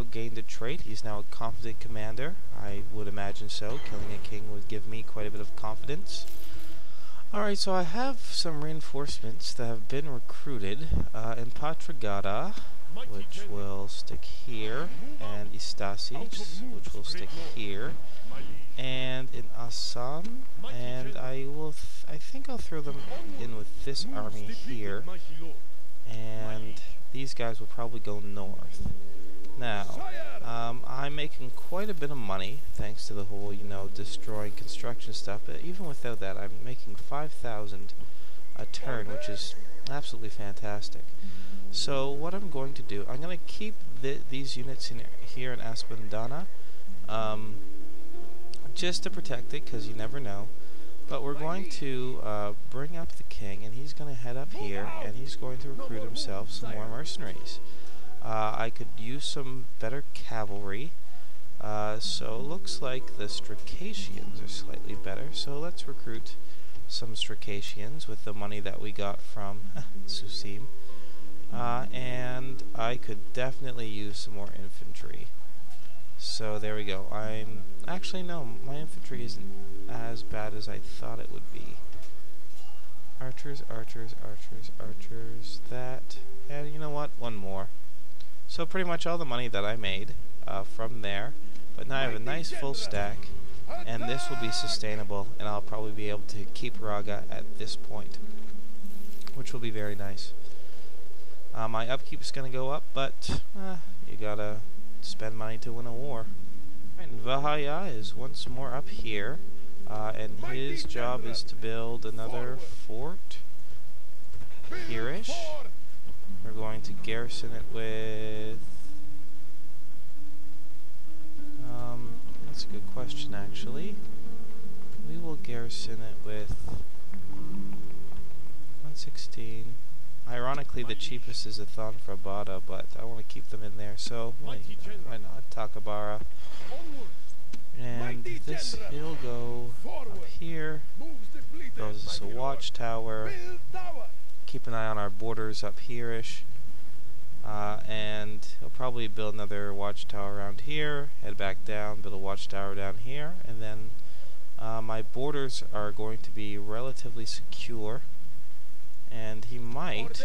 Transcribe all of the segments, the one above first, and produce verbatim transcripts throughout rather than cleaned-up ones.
now gained a trait. He's now a confident commander. I would imagine so. Killing a king would give me quite a bit of confidence. Alright, so I have some reinforcements that have been recruited uh, in Patragada, which will stick here, and Istasis, which will stick here, and in Assam, and I will, th I think I'll throw them in with this army here, and these guys will probably go north. Now, um, I'm making quite a bit of money thanks to the whole, you know, destroying construction stuff, but even without that, I'm making five thousand a turn, which is absolutely fantastic. So what I'm going to do, I'm going to keep th these units in here in Aspandana, um, just to protect it, because you never know. But we're going to uh, bring up the king, and he's going to head up here, and he's going to recruit himself some more mercenaries. Uh, I could use some better cavalry, uh, so it looks like the Strakacians are slightly better, so let's recruit some Strakacians with the money that we got from Susim. Uh, and I could definitely use some more infantry. So there we go. I'm actually no, my infantry isn't as bad as I thought it would be. Archers, archers, archers, archers, that, and you know what? One more. So pretty much all the money that I made uh, from there, but now I have a nice full stack, and this will be sustainable, and I'll probably be able to keep Raga at this point, which will be very nice. Uh, my upkeep is going to go up, but uh, you gotta spend money to win a war. And Vahaya is once more up here, uh, and his job is to build another fort here-ish. We're going to garrison it with... Um, that's a good question, actually. We will garrison it with one sixteen. Ironically, the cheapest is a Thonfrabada, but I want to keep them in there, so why, why not? Takabara. And this, it'll go up here. Goes as a watchtower. Keep an eye on our borders up here-ish. Uh, and he'll probably build another watchtower around here, head back down, build a watchtower down here, and then uh, my borders are going to be relatively secure. And he might...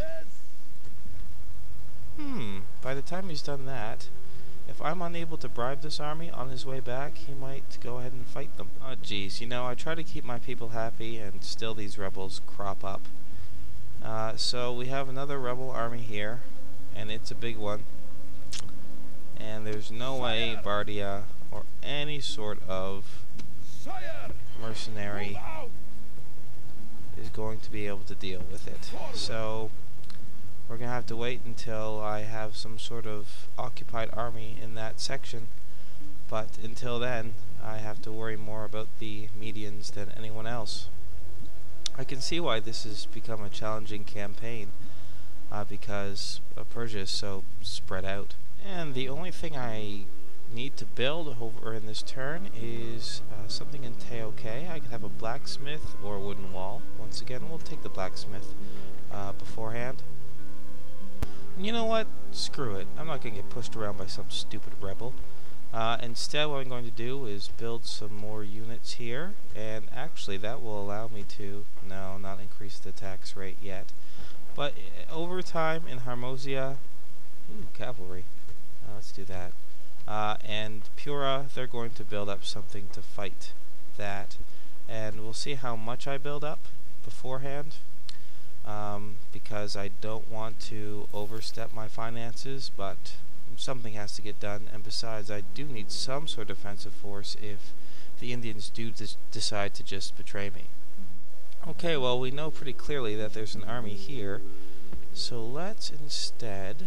Hmm, by the time he's done that, if I'm unable to bribe this army on his way back, he might go ahead and fight them. Oh geez, you know, I try to keep my people happy, and still these rebels crop up. Uh, so we have another rebel army here, and it's a big one. And there's no way Bardia or any sort of mercenary is going to be able to deal with it. So we're going to have to wait until I have some sort of occupied army in that section. But until then, I have to worry more about the Medians than anyone else. I can see why this has become a challenging campaign, uh, because uh, Persia is so spread out. And the only thing I need to build over in this turn is uh, something in Teoke. I could have a blacksmith or a wooden wall. Once again, we'll take the blacksmith uh, beforehand. And you know what? Screw it. I'm not going to get pushed around by some stupid rebel. Uh, instead, what I'm going to do is build some more units here, and actually that will allow me to, no, not increase the tax rate yet, but uh, over time in Harmosia, ooh, cavalry, uh, let's do that, uh, and Pura, they're going to build up something to fight that, and we'll see how much I build up beforehand, um, because I don't want to overstep my finances, but something has to get done, and besides, I do need some sort of defensive force if the Indians do decide to just betray me. Okay, well, we know pretty clearly that there's an army here, so let's instead...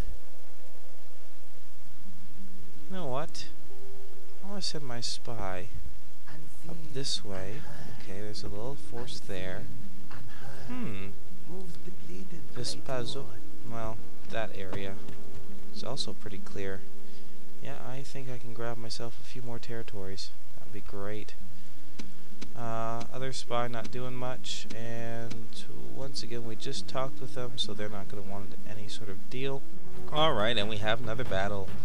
You know what? I want to send my spy up this way. Okay, there's a little force there. Hmm. Vespazo. Well, that area. It's also pretty clear. Yeah, I think I can grab myself a few more territories. That would be great. Uh, other spy not doing much, and once again we just talked with them, so they're not going to want any sort of deal. Alright, and we have another battle.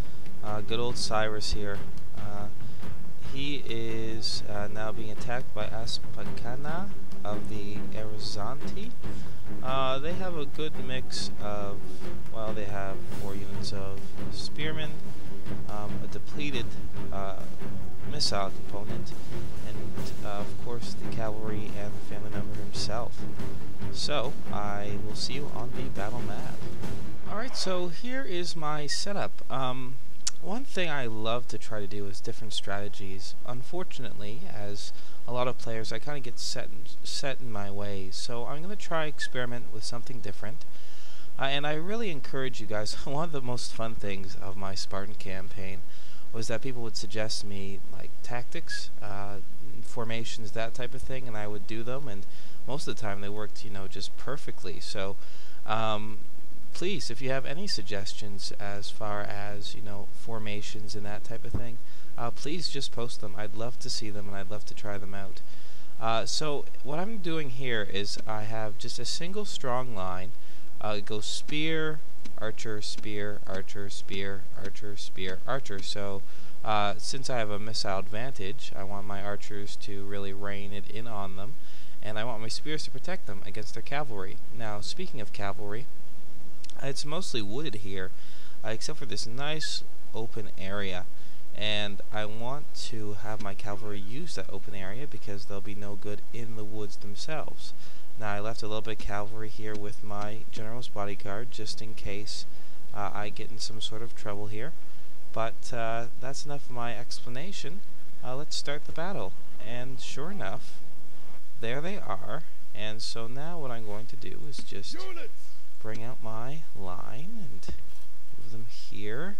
Uh, good old Cyrus here. Uh, he is uh, now being attacked by Aspacana of the Arizanti. Uh, they have a good mix of, well, they have four units of spearmen, um, a depleted uh, missile component, and uh, of course the cavalry and the family member himself. So, I will see you on the battle map. Alright, so here is my setup. Um, one thing I love to try to do is different strategies. Unfortunately, as a lot of players, I kind of get set in, set in my ways, so I'm going to try experiment with something different. Uh, and I really encourage you guys, one of the most fun things of my Spartan campaign was that people would suggest me like tactics, uh, formations, that type of thing, and I would do them, and most of the time they worked, you know, just perfectly. So um, please, if you have any suggestions as far as, you know, formations and that type of thing, uh, please just post them. I'd love to see them and I'd love to try them out. Uh, so what I'm doing here is I have just a single strong line. Uh, it goes spear, archer, spear, archer, spear, archer, spear, archer. So uh, since I have a missile advantage, I want my archers to really rain it in on them, and I want my spears to protect them against their cavalry. Now, speaking of cavalry, it's mostly wooded here, uh, except for this nice open area, and I want to have my cavalry use that open area because they'll be no good in the woods themselves. Now, I left a little bit of cavalry here with my general's bodyguard just in case uh, I get in some sort of trouble here, but uh, that's enough of my explanation. Uh, let's start the battle. And sure enough, there they are. And so now what I'm going to do is just bring out my line and move them here.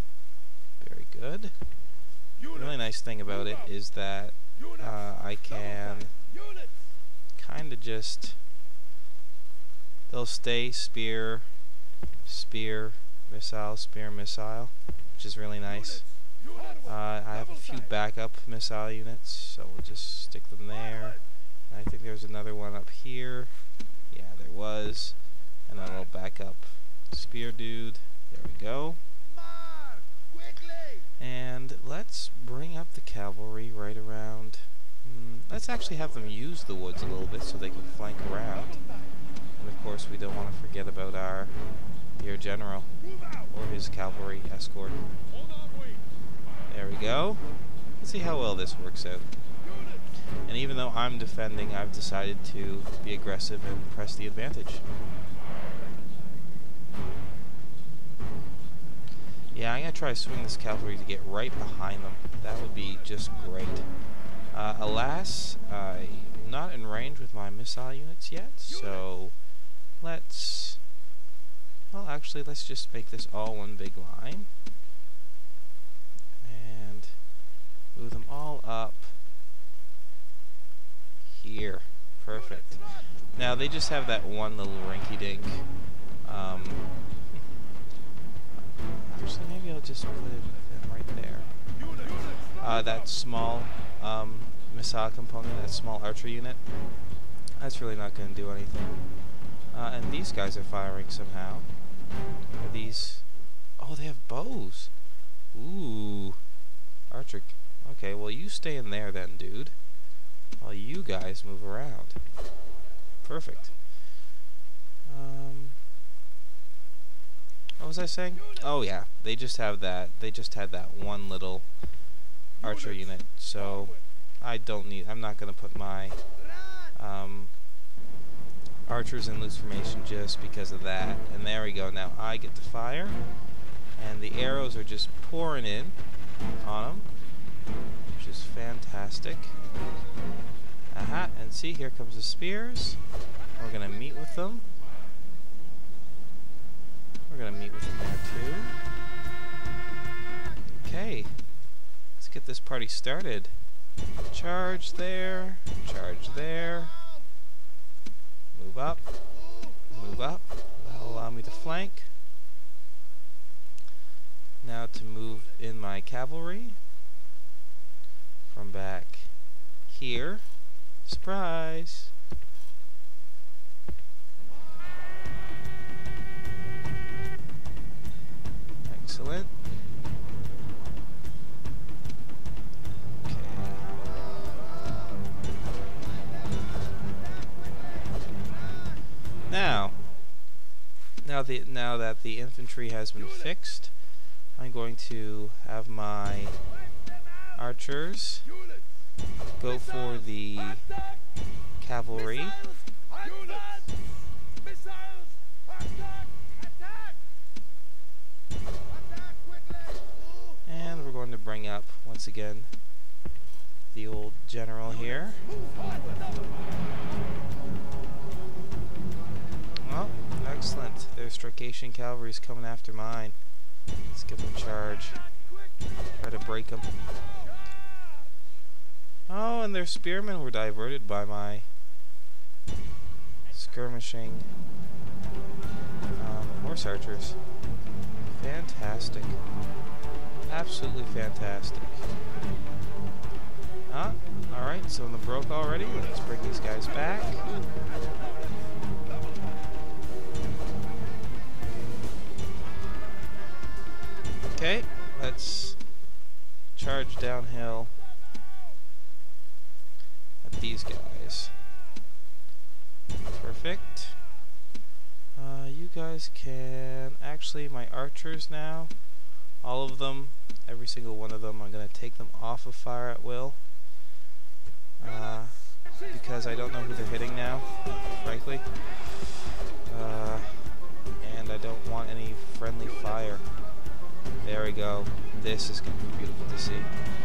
Very good. The really nice thing about it is that uh, I can kind of just, they'll stay spear, spear, missile, spear, missile, which is really nice. Uh, I have a few backup missile units, so we'll just stick them there. I think there's another one up here. Yeah, there was. And then we'll back up spear dude. There we go. And let's bring up the cavalry right around. Mm, let's actually have them use the woods a little bit so they can flank around. And of course we don't want to forget about our dear general or his cavalry escort. There we go. Let's see how well this works out. And even though I'm defending, I've decided to be aggressive and press the advantage. Yeah, I'm going to try to swing this cavalry to get right behind them. That would be just great. Uh, alas, I'm not in range with my missile units yet, so let's... Well, actually, let's just make this all one big line. And move them all up here. Perfect. Now, they just have that one little rinky-dink. Um, actually, maybe I'll just put it in right there. Uh, that small um, missile component, that small archer unit, that's really not going to do anything. Uh, and these guys are firing somehow. Are these... Oh, they have bows. Ooh. Archer. Okay, well, you stay in there then, dude, while you guys move around. Perfect. Um, what was I saying? Oh yeah, they just have that. They just had that one little archer unit, so I don't need. I'm not going to put my um, archers in loose formation just because of that. And there we go. Now I get to fire, and the arrows are just pouring in on them, which is fantastic. Aha, and see, here comes the spears. We're going to meet with them. We're going to meet with them there too. Okay, let's get this party started. Charge there, charge there. Move up, move up. That'll allow me to flank. Now to move in my cavalry from back here. Surprise! Excellent. the, now that the infantry has been fixed, I'm going to have my archers go for the cavalry. And we're going to bring up, once again, the old general here. Well, excellent. Their Strikation cavalry is coming after mine. Let's give them a charge. Try to break them. Oh, and their spearmen were diverted by my skirmishing um, horse archers. Fantastic. Absolutely fantastic. Ah, alright, so in the broke already. Let's bring these guys back. Okay, let's charge downhill at these guys. Perfect. Uh, you guys can... Actually, my archers now, all of them, every single one of them, I'm going to take them off of fire at will. Uh, because I don't know who they're hitting now, frankly. Uh, and I don't want any friendly fire. There we go. This is going to be beautiful to see.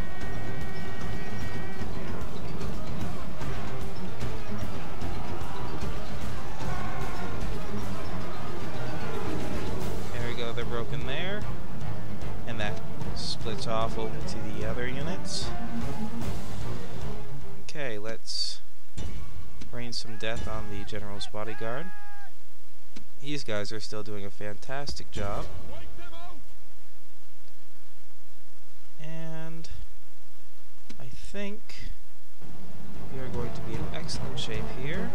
There we go, they're broken there. And that splits off over to the other units. Okay, let's rain some death on the general's bodyguard. These guys are still doing a fantastic job. And I think we are going to be in excellent shape here.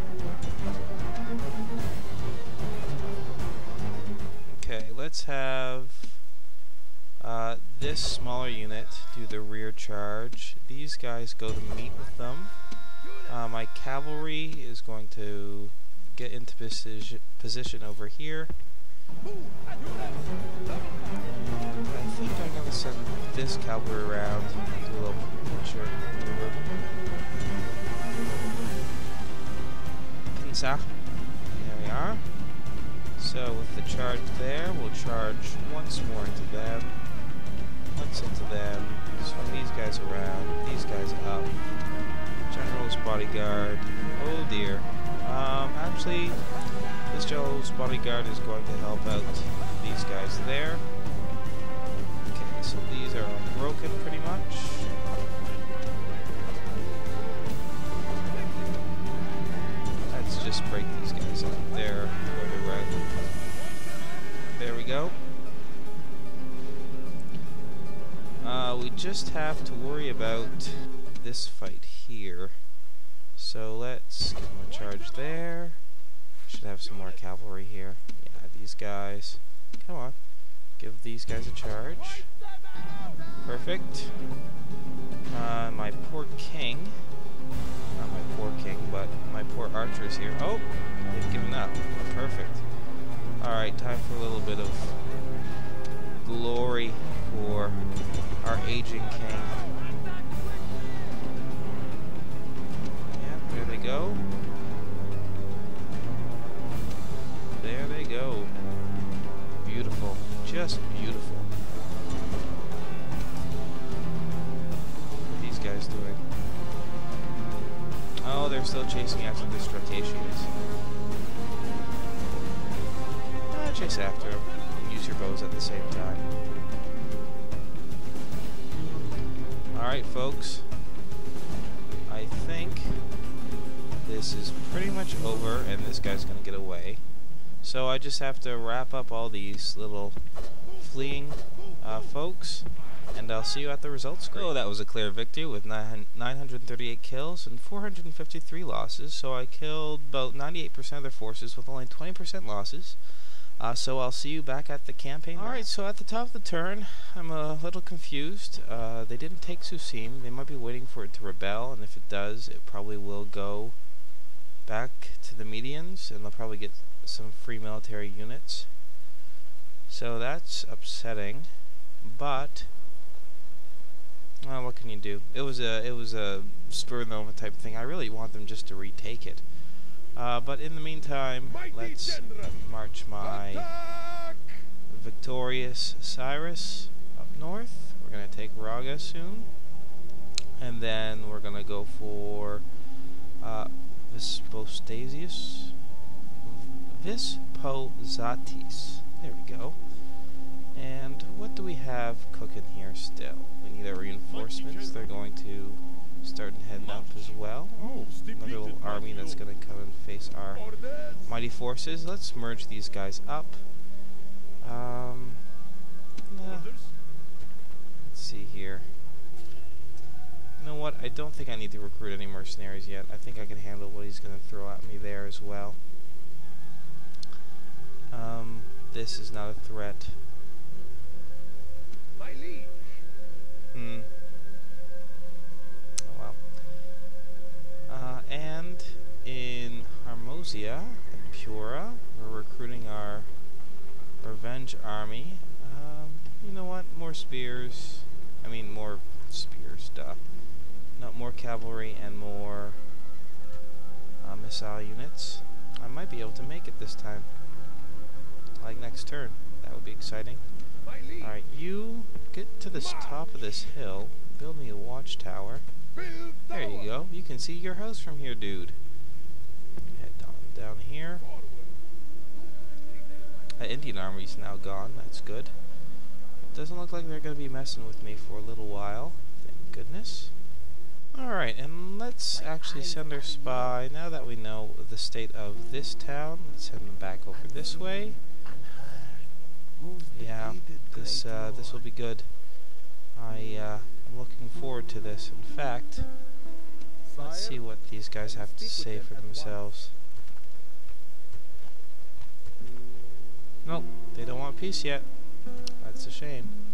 Okay, let's have uh, this smaller unit do the rear charge. These guys go to meet with them. Uh, my cavalry is going to get into posi position over here. And I think I'm going to send this cavalry around, do a little pincher maneuver. Pincer. There we are. So with the charge there, we'll charge once more into them, once into them, swing these guys around, these guys up. General's bodyguard. Oh dear. Um, actually, this general's bodyguard is going to help out these guys there. Okay, so these are broken pretty much. Let's just break these guys up there. There we go. Uh, we just have to worry about this fight here. So let's give them a charge there. Should have some more cavalry here. Yeah, these guys. Come on. Give these guys a charge. Perfect. Uh, my poor king. Not my poor king, but my poor archers here. Oh, they've given up. Perfect. Alright, time for a little bit of glory for our aging king. Yeah, there they go. There they go. Beautiful. Just beautiful. What are these guys doing? Oh, they're still chasing after the Strataceans. Uh, chase after them. And use your bows at the same time. Alright, folks. I think this is pretty much over, and this guy's gonna get away. So I just have to wrap up all these little fleeing uh, folks, and I'll see you at the results screen. Oh, that was a clear victory with nine hundred thirty-eight kills and four hundred fifty-three losses. So I killed about ninety-eight percent of their forces with only twenty percent losses. Uh, so I'll see you back at the campaign. Alright, so at the top of the turn, I'm a little confused. Uh, they didn't take Susim. They might be waiting for it to rebel, and if it does, it probably will go back to the Medians, and they'll probably get some free military units. So that's upsetting, but uh, what can you do? It was a it was a spur of the moment type of thing. I really want them just to retake it. Uh, but in the meantime, let's march my victorious Cyrus up north. We're gonna take Raga soon, and then we're gonna go for uh, Visposasius, Visposatis. There we go. And what do we have cooking here still? We need our reinforcements. They're going to start heading up as well. Oh, another little army that's going to come and face our mighty forces. Let's merge these guys up. Um, nah. Let's see here. You know what? I don't think I need to recruit any mercenaries yet. I think I can handle what he's going to throw at me there as well. Um, this is not a threat. My liege. Hmm. Oh well. Uh, and in Harmosia and Pura, we're recruiting our revenge army. Um, you know what? More spears. I mean, more spears, duh. No, more cavalry and more uh, missile units. I might be able to make it this time. Like next turn. That would be exciting. Alright, you get to the top of this hill, build me a watchtower. There you go. You can see your house from here, dude. Head down, down here. The Indian army's now gone. That's good. Doesn't look like they're going to be messing with me for a little while. Thank goodness. Alright, and let's actually send our spy, now that we know the state of this town, let's send them back over this way. Yeah, this uh, this will be good. I uh, I'm looking forward to this. In fact, let's see what these guys have to say for themselves. Nope, they don't want peace yet. That's a shame.